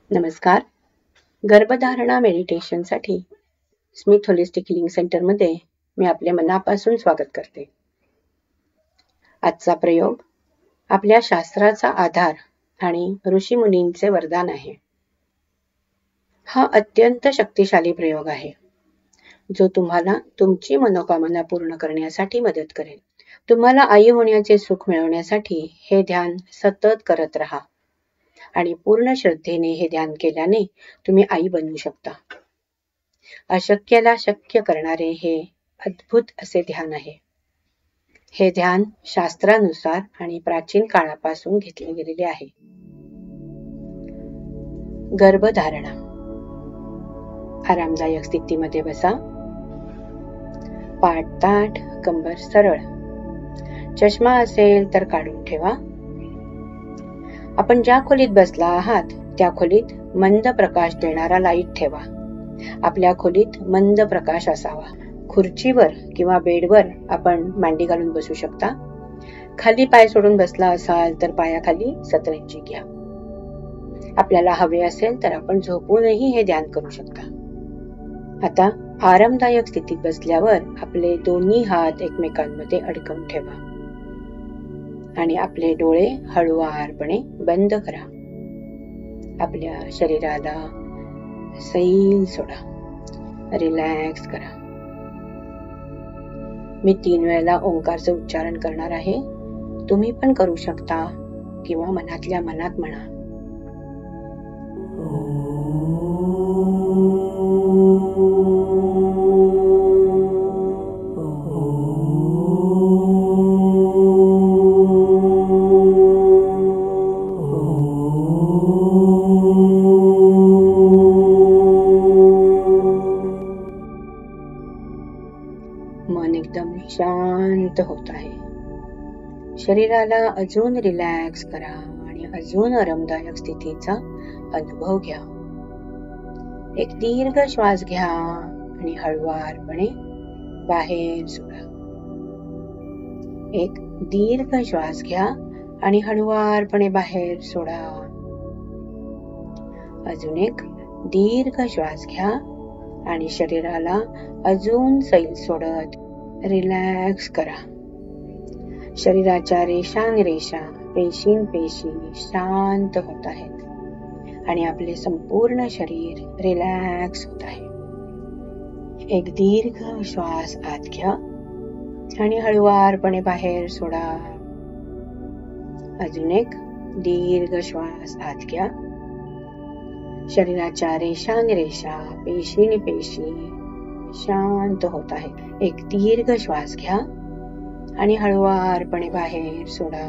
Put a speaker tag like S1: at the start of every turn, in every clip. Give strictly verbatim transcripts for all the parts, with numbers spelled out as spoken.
S1: नमस्कार. गर्भधारणा मेडिटेशनसाठी Smith holistic healing सेंटरमध्ये मी आपले मनापासून स्वागत करते. आजचा प्रयोग आपल्या शास्त्राचा आधार आणि ऋषीमुनींचे वरदान आहे. हा अत्यंत शक्तिशाली प्रयोग आहे, जो तुम्हाला तुमची मनोकामना पूर्ण करण्यासाठी मदत करेल. तुम्हाला आई होण्याचे सुख मिळवण्यासाठी हे ध्यान सतत करत राहा आणि पूर्ण श्रद्धेने हे ध्यान केल्याने तुम्ही आई बनू शकता. अशक्याला शक्य करणारे हे अद्भुत असे ध्यान आहे. हे ध्यान शास्त्रानुसार आणि प्राचीन काळापासून घेतले गेलेले आहे. गर्भधारणा. आरामदायक स्थितीमध्ये बसा. पाठ ताठ, कंबर सरळ. चष्मा असेल तर काढून ठेवा. आपण ज्या खोलीत बसला आहात त्या खोलीत मंद प्रकाश देणारा लाईट ठेवा. आपल्या खोलीत मंद प्रकाश असावा. खुर्चीवर किंवा बेडवर आपण मांडी घालून बसू शकता. खाली पाय सोडून बसला असाल तर पायाखाली सतरंजी घ्या. आपल्याला हवे असेल तर आपण झोपूनही हे ध्यान करू शकता. आता आरामदायक स्थितीत बसल्यावर आपले दोन्ही हात एकमेकांमध्ये अडकवून ठेवा आणि आपले डोळे हळुवारपणे बंद करा. आपल्या शरीराला सैल सोडा. रिलॅक्स करा. मी तीन वेळेला ओंकारचं उच्चारण करणार आहे. तुम्ही पण करू शकता किंवा मनातल्या मनात म्हणा. मन एकदम शांत होत आहे. शरीराला अजून रिलॅक्स करा आणि अजून आरामदायक स्थितीचा अनुभव घ्या. एक दीर्घ श्वास घ्या आणि हळुवारपणे बाहेर सोडा. एक दीर्घ श्वास घ्या आणि हळुवारपणे बाहेर सोडा. अजून एक दीर्घ श्वास घ्या आणि शरीराला अजून सैल सोडत रिलॅक्स करा. शरीराच्या रेषांरेषा, पेशींपेशी शांत होत आहेत आणि आपले संपूर्ण शरीर रिलॅक्स होत आहे. एक दीर्घ श्वास आत घ्या आणि हळुवारपणे बाहेर सोडा. अजून एक दीर्घ श्वास आत घ्या. शरीराच्या रेषांरेषा, पेशींपेशी शांत होत आहेत. एक दीर्घ श्वास घ्या आणि हळुवारपणे बाहेर सोडा.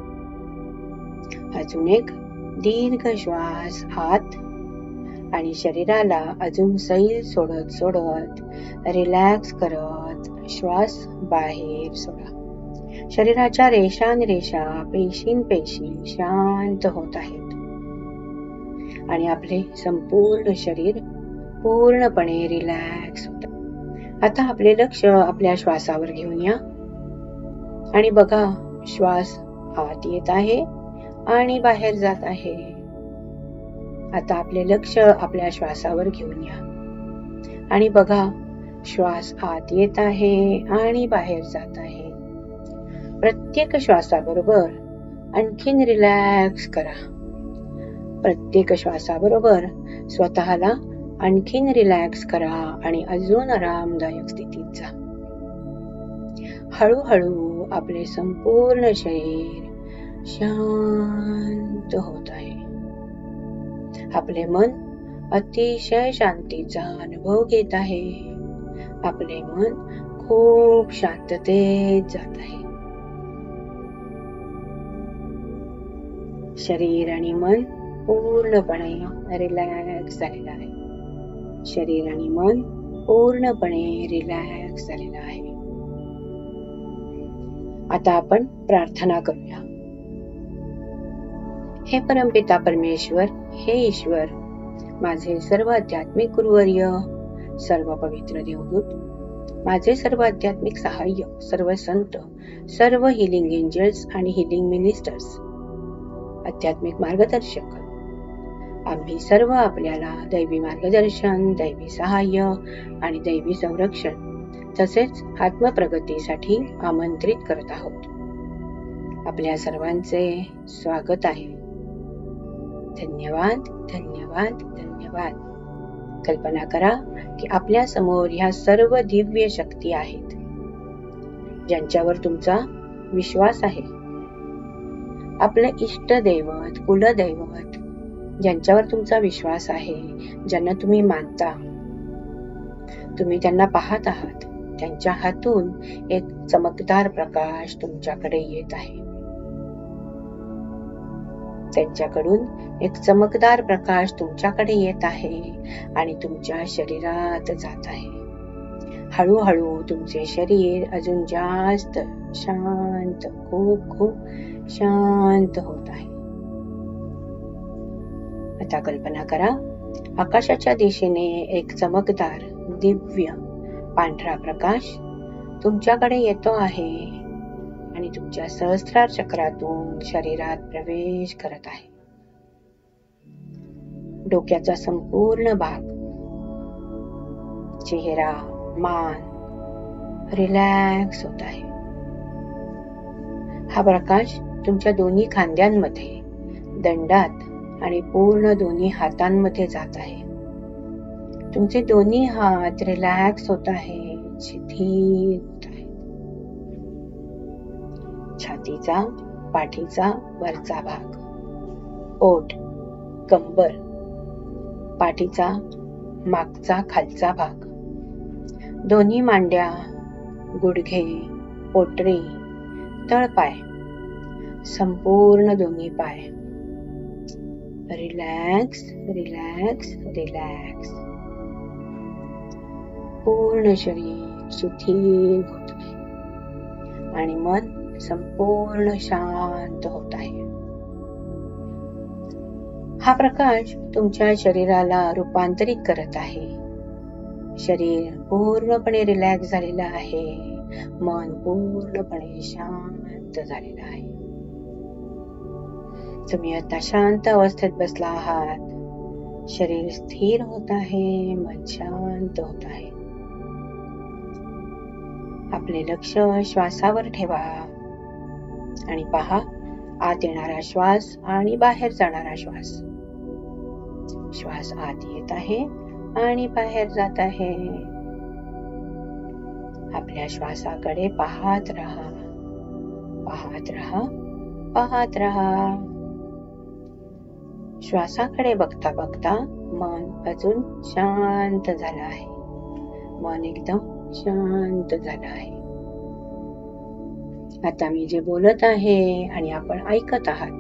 S1: अजून एक दीर्घ श्वास आत आणि शरीराला अजून सैल सोडत सोडत रिलॅक्स करत श्वास बाहेर सोडा. शरीराच्या रेषांरेषा, पेशींपेशी शांत होत आहेत आणि आपले संपूर्ण शरीर पूर्णपणे रिलॅक्स होत. आता आपले लक्ष आपल्या श्वासावर घेऊन या आणि बघा, श्वास आत येत आहे आणि बाहेर जात आहे. आता आपले लक्ष आपल्या श्वासावर घेऊन या आणि बघा, श्वास आत येत आहे आणि बाहेर जात आहे. प्रत्येक श्वासाबरोबर आणखीन रिलॅक्स करा. प्रत्येक श्वासाबरोबर स्वतःला आणखीन रिलॅक्स करा आणि अजून आरामदायक स्थितीत जा. हळूहळू आपले संपूर्ण शरीर शांत होत आहे. आपले मन अतिशय शांतीचा अनुभव घेत आहे. आपले मन खूप शांततेत जात आहे. शरीर आणि मन पूर्णपणे रिलॅक्स झालेलं आहे. शरीर आणि मन पूर्णपणे रिलॅक्स झालेलं आहे. आता आपण प्रार्थना करूया. हे परमपिता परमेश्वर, हे ईश्वर, माझे सर्व आध्यात्मिक गुरुवर्य, सर्व पवित्र देवदूत, माझे सर्व आध्यात्मिक सहाय्य, सर्व संत, सर्व हिलिंग एंजल्स आणि हिलिंग मिनिस्टर्स, आध्यात्मिक मार्गदर्शक, आम्ही सर्व आपल्याला दैवी मार्गदर्शन, दैवी सहाय्य आणि दैवी संरक्षण तसेच आत्मप्रगतीसाठी आमंत्रित करत आहोत. आपल्या सर्वांचे स्वागत आहे. धन्यवाद, धन्यवाद, धन्यवाद. कल्पना करा की आपल्या समोर ह्या सर्व दिव्य शक्ती आहेत, ज्यांच्यावर तुमचा विश्वास आहे. आपले इष्ट दैवत, कुलदैवत, ज्यांच्यावर तुमचा विश्वास आहे, ज्यांना तुम्ही मानता. तुम्ही त्यांना पाहत आहात. त्यांच्या हातून एक चमकदार प्रकाश तुमच्याकडे येत आहे. त्यांच्याकडून एक चमकदार प्रकाश तुमच्याकडे येत आहे आणि तुमच्या शरीरात जात आहे. हळूहळू तुमचे शरीर अजून जास्त शांत, खूप खूप शांत होत आहे. आता कल्पना करा, आकाशाच्या दिशेने एक चमकदार दिव्य पांढरा प्रकाश तुमच्याकडे येतो आहे आणि तुमच्या सहस्रार चक्रातून शरीरात प्रवेश करत आहे. डोक्याचा संपूर्ण भाग, चेहरा, मान रिलॅक्स होत आहे. हा प्रकाश तुमच्या दोन्ही खांद्यांमध्ये, दंडात आणि पूर्ण दोन्ही हातांमध्ये जात आहे. तुमचे दोन्ही हात रिलॅक्स होत आहे, शिथिल होत आहे. छातीचा, पाठीचा वरचा भाग, पोट, कंबर, पाठीचा मागचा खालचा भाग, दोन्ही मांड्या, गुडघे, पोटरी, तळपाय, संपूर्ण दोन्ही पाय रिलॅक्स, रिलॅक्स, रिलॅक्स. पूर्ण शरीर शिथिल होत आहे आणि मन संपूर्ण शांत होत आहे. हा प्रकाश तुमच्या शरीराला रूपांतरित करत आहे. शरीर पूर्णपणे रिलॅक्स झालेलं आहे. मन पूर्णपणे शांत झालेलं आहे. तुम्ही आता शांत अवस्थेत बसला आहात. शरीर स्थिर होत आहे, मन शांत होत आहे. आपले लक्ष श्वासावर ठेवा आणि पहा आत येणारा श्वास आणि बाहेर जाणारा श्वास. श्वास आत येत आहे आणि बाहेर जात आहे. आपल्या श्वासाकडे पाहत राहा, पाहत राहा, पाहत राहा. श्वासाकडे बघता बघता मन अजून शांत झालं आहे. मन एकदम शांत झालं आहे. आता मी जे बोलत आहे आणि आपण ऐकत आहात,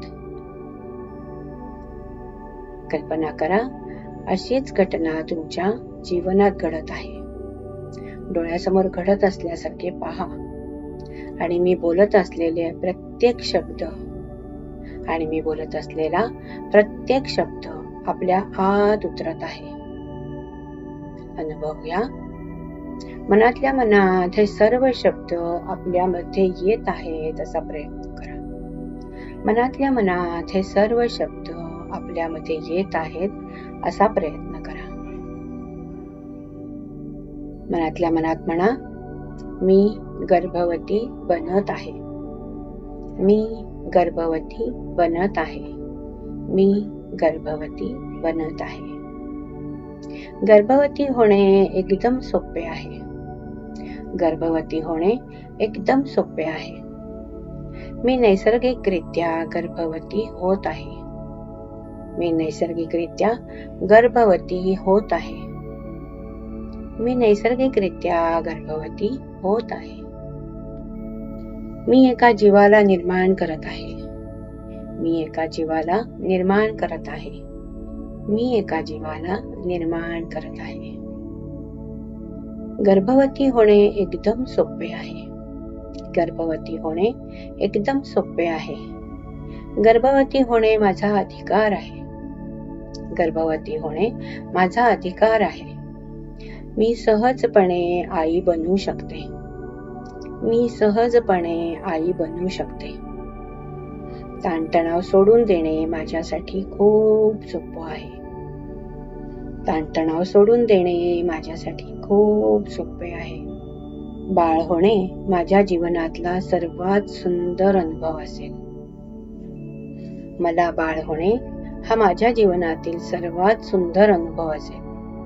S1: कल्पना करा अशीच घटना तुमच्या जीवनात घडत आहे. डोळ्यासमोर घडत असल्यासारखे पहा आणि मी बोलत असलेले प्रत्येक शब्द आणि मी बोलत असलेला प्रत्येक शब्द आपल्या आत उतरत आहे. अनुभवूया. मनातल्या मनात हे सर्व शब्द आपल्यामध्ये येत आहेत असा प्रयत्न करा. मनातल्या मनात हे सर्व शब्द आपल्यामध्ये येत आहेत असा प्रयत्न करा. मनातल्या मनात म्हणा, मी गर्भवती बनत आहे. मी गर्भवती बनत आहे. मी गर्भवती बनत आहे. गर्भवती होणे एकदम सोपे आहे. गर्भवती होणे एकदम सोपे आहे. मी नैसर्गिकरित्या गर्भवती होत आहे. मी नैसर्गिकरित्या गर्भवती होत आहे. मी नैसर्गिकरित्या गर्भवती होत आहे. मी एका जीवाला निर्माण करत आहे. मी एका जीवाला निर्माण करत आहे. मी एका जीवाला निर्माण करत आहे. गर्भवती होणे एकदम सोपे आहे. गर्भवती होणे एकदम सोपे आहे. गर्भवती होणे माझा अधिकार आहे. गर्भवती होणे माझा अधिकार आहे. मी सहजपणे आई बनू शकते. मी सहजपणे आई बनू शकते. ताणतणाव सोडून देणे माझ्यासाठी खूप सोपं आहे. ताणतणाव सोडून देणे माझ्यासाठी खूप सोपे आहे. बाळ होणे माझ्या जीवनातला सर्वात सुंदर अनुभव असेल. मला बाळ होणे हा माझ्या जीवनातील सर्वात सुंदर अनुभव असेल.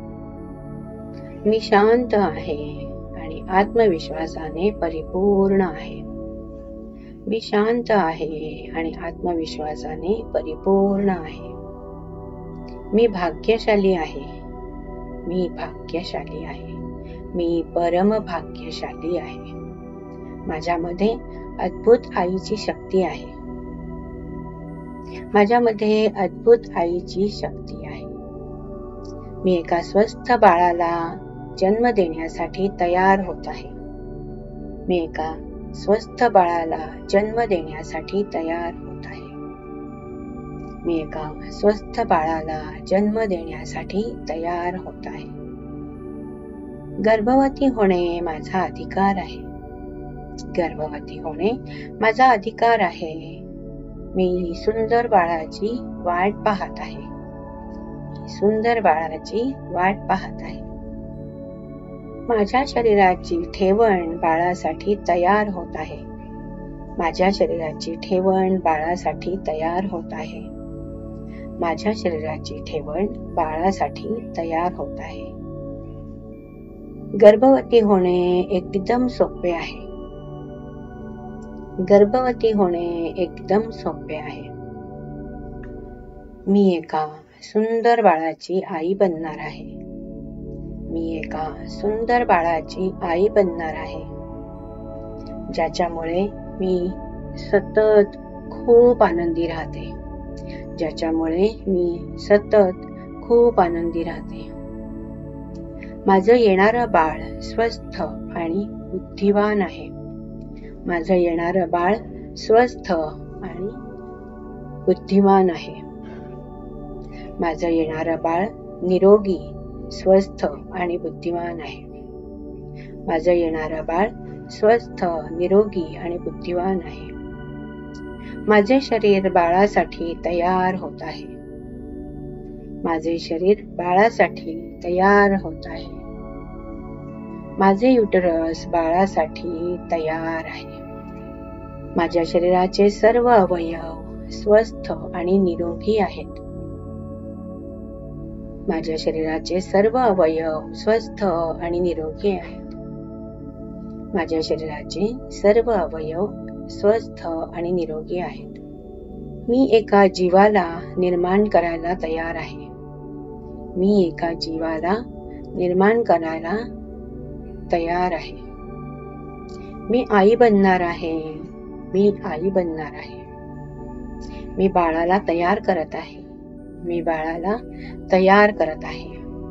S1: मी शांत आहे आणि आत्मविश्वासाने परिपूर्ण आहे. मी शांत आहे आणि आत्मविश्वासाने परिपूर्ण आहे. मी भाग्यशाली आहे. मी भाग्यशाली आहे. मी परम भाग्यशाली आहे. माझ्यामध्ये अद्भुत आईची शक्ती आहे. माझ्यामध्ये अद्भुत आईची शक्ती आहे. मी एका स्वस्थ बाळाला जन्म देण्यासाठी तयार होत आहे. मी एका स्वस्थ बाळाला जन्म देण्यासाठी तयार होत आहे. मी एका स्वस्थ बाळाला जन्म देण्यासाठी तयार होत आहे. गर्भवती होणे माझा अधिकार आहे. गर्भवती होणे माझा अधिकार आहे. मी सुंदर बाळाची वाट पाहत आहे. सुंदर बाळाची वाट पाहत आहे. माझ्या शरीराची ठेवण बाळासाठी तयार होत आहे. माझ्या शरीराची ठेवण बाळासाठी तयार होत आहे. माझ्या शरीराची ठेवण बाळासाठी तयार होत आहे. गर्भवती होणे एकदम सोपे आहे. गर्भवती होणे एकदम सोपे आहे. मी एका सुंदर बाळाची आई बनणार आहे. मी एका सुंदर बाळाची आई बनणार आहे. ज्याच्यामुळे मी सतत खूप आनंदी राहते. ज्याच्यामुळे मी सतत खूप आनंदी राहते. माझं येणारं बाळ स्वस्थ आणि बुद्धिवान आहे. माझं येणारं बाळ स्वस्थ आणि बुद्धिमान आहे. माझं येणारं बाळ निरोगी, स्वस्थ आणि बुद्धिमान आहे. माझं येणारं बाळ स्वस्थ, निरोगी आणि बुद्धिमान आहे. माझे शरीर बाळासाठी तयार होत आहे. माझे शरीर बाळासाठी तयार होत आहे. माझे युटरस बाळासाठी तयार आहे. माझ्या शरीराचे सर्व अवयव स्वस्थ आणि निरोगी आहेत. माझ्या शरीराचे सर्व अवयव स्वस्थ आणि निरोगी आहेत. माझ्या शरीराचे सर्व अवयव स्वस्थ आणि निरोगी आहेत. मी एका जीवाला निर्माण करायला तयार आहे. मी एका जीवाला निर्माण करायला तयार आहे. मी आई बनणार आहे. मी आई बनणार आहे. मी बाळाला तयार करत आहे. मी बाळाला तयार करत आहे.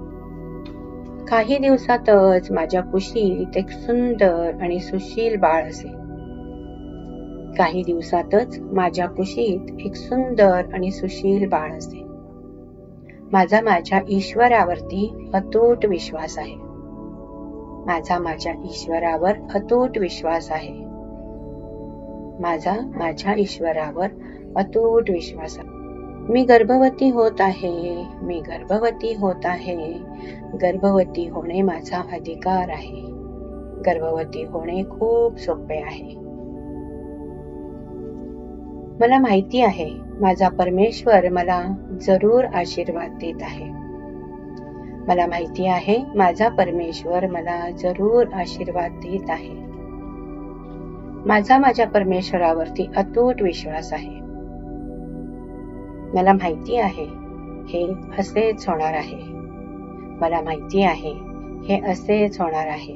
S1: काही दिवसातच माझ्या कुशीत एक सुंदर आणि सुशील बाळ असेल. काही दिवसातच माझ्या कुशीत एक सुंदर आणि सुशील बाळ असेल. माझा माझ्या ईश्वरावरती अतूट विश्वास आहे. माझा माझ्या ईश्वरावर अतूट विश्वास आहे. माझा माझ्या ईश्वरावर अतूट विश्वास आहे. मी गर्भवती होत आहे. मी गर्भवती होत आहे. गर्भवती होणे माझा अधिकार आहे. गर्भवती होणे खूप सोपे आहे. मला माहिती आहे माझा परमेश्वर मला जरूर आशीर्वाद देत आहे. मला माहिती आहे माझा परमेश्वर मला जरूर आशीर्वाद देत आहे. माझा माझ्या परमेश्वरावरती अतूट विश्वास आहे. मला माहिती आहे हे असेच होणार आहे. मला माहिती आहे हे असेच होणार आहे.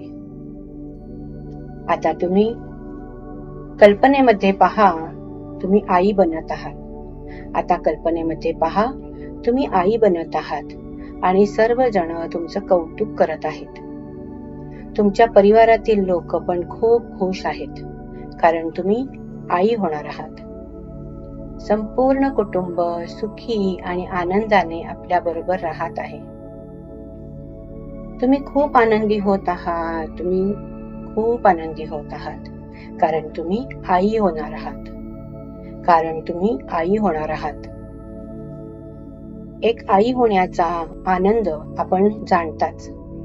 S1: आता तुम्ही कल्पनेमध्ये पहा, तुम्ही आई बनत आहात. आता कल्पनेमध्ये पहा, तुम्ही आई बनत आहात आणि सर्वजण तुमचं कौतुक करत आहेत. तुमच्या परिवारातील लोक पण खूप खुश आहेत, कारण तुम्ही आई होणार आहात. संपूर्ण कुटुंब सुखी आणि आनंदाने आपल्या बरोबर राहत आहे. तुम्ही खूप आनंदी होत आहात. तुम्ही खूप आनंदी होत आहात कारण तुम्ही आई होणार आहात. कारण तुम्ही आई होणार आहात. एक आई होण्याचा आनंद आपण जाणताच.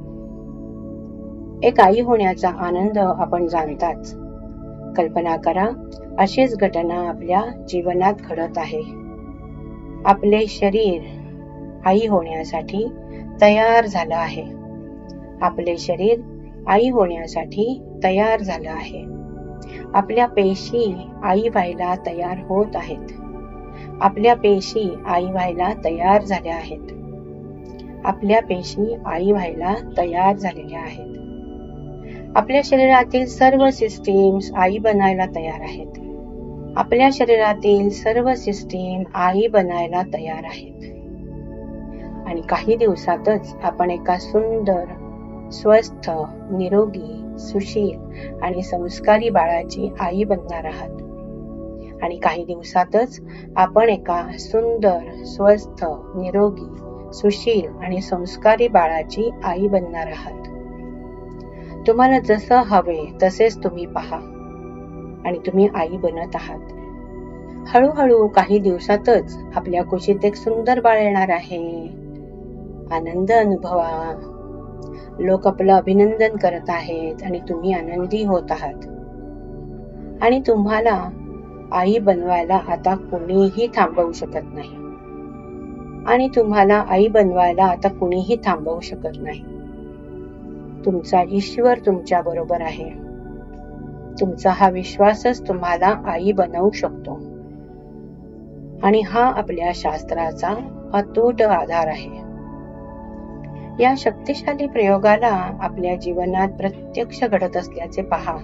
S1: एक आई होण्याचा आनंद आपण जाणताच. कल्पना करा, अशीच घटना आपल्या जीवनात घडत आहे. आपले शरीर आई होण्यासाठी तयार झालं आहे. आपले शरीर आई होण्यासाठी तयार झालं आहे. आपल्या पेशी आई व्हायला तयार होत आहेत. आपल्या पेशी आई व्हायला तयार झाल्या आहेत. आपल्या पेशी आई व्हायला तयार झालेल्या आहेत. आपल्या शरीरातील सर्व सिस्टीम्स आई बनायला तयार आहेत. आपल्या शरीरातील सर्व सिस्टीम आई बनायला तयार आहेत. आणि काही दिवसातच आपण एका सुंदर, स्वस्थ, निरोगी, सुशील आणि संस्कारी बाळाची आई बनणार आहात. आणि काही दिवसातच आपण एका सुंदर, स्वस्थ, निरोगी, सुशील आणि संस्कारी बाळाची आई बनणार आहात. तुम्हाला जसं हवे तसेच तुम्ही पहा आणि तुम्ही आई बनत आहात. हळूहळू काही दिवसातच आपल्या कुशीत एक सुंदर बाळ येणार आहे. आनंद अनुभवा. लोक आपलं अभिनंदन करत आहेत आणि तुम्ही आनंदी होत आहात. आणि तुम्हाला आई बनवायला आता कुणीही थांबवू शकत नाही. आणि तुम्हाला आई बनवायला आता कुणीही थांबवू शकत नाही. तुमचा ईश्वर तुमच्या बरोबर आहे. तुमचा हा विश्वासच तुम्हाला आई बनवू शकतो. आणि हा आपल्या शास्त्राचा अतूट आधार आहे. या शक्तिशाली प्रयोगाला आपल्या जीवनात प्रत्यक्ष घडत असल्याचे पहा.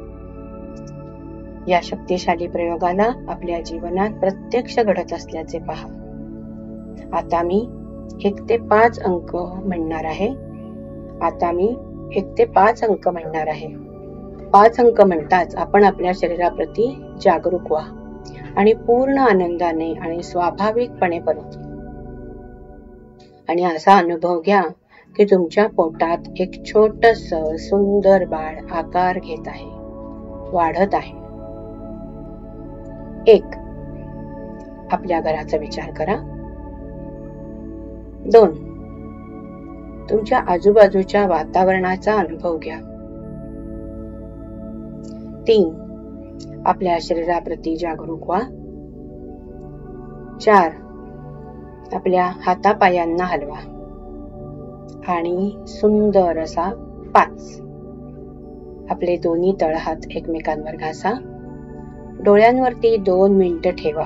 S1: या शक्तिशाली प्रयोगाला आपल्या जीवनात प्रत्यक्ष घडत असल्याचे पहा. आता मी एक ते पाच अंक म्हणणार आहे. आता मी एक ते पाच अंक म्हणणार आहे. पाच अंक म्हणताच आपण आपल्या शरीराप्रती जागरूक व्हा आणि पूर्ण आनंदाने आणि स्वाभाविकपणे परत. आणि असा अनुभव घ्या की तुमच्या पोटात एक छोटस सुंदर बाळ आकार घेत आहे, वाढत आहे. एक, आपल्या घराचा विचार करा. दोन, तुमच्या आजूबाजूच्या वातावरणाचा अनुभव घ्या. तीन, आपल्या शरीराप्रती जागरूक व्हा. चार, आपल्या हातापायांना हलवा. आणि सुंदर असा पाच, आपले दोन्ही तळहात एकमेकांवर घासा. डोळ्यांवरती दोन मिनिटं ठेवा.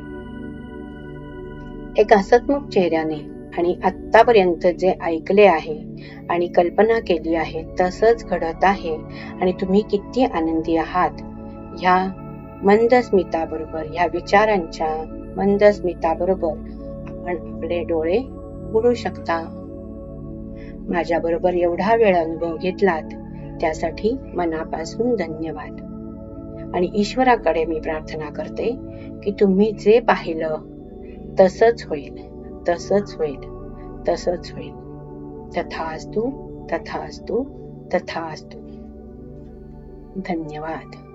S1: एक हसतमुख चेहऱ्याने आणि आतापर्यंत जे ऐकले आहे आणि कल्पना केली आहे तसंच घडत आहे आणि तुम्ही किती आनंदी आहात ह्या मंद स्मिताबरोबर, ह्या विचारांच्या मंद स्मिताबरोबर आपण आपले डोळे उघडू शकता. माझ्या बरोबर एवढा वेळ अनुभव घेतलात त्यासाठी मनापासून धन्यवाद. आणि ईश्वराकडे मी प्रार्थना करते की तुम्ही जे पाहिलं तसंच होईल, तसंच होईल, तसंच होईल. तथास्तु, तथास्तु, तथास्तु. धन्यवाद.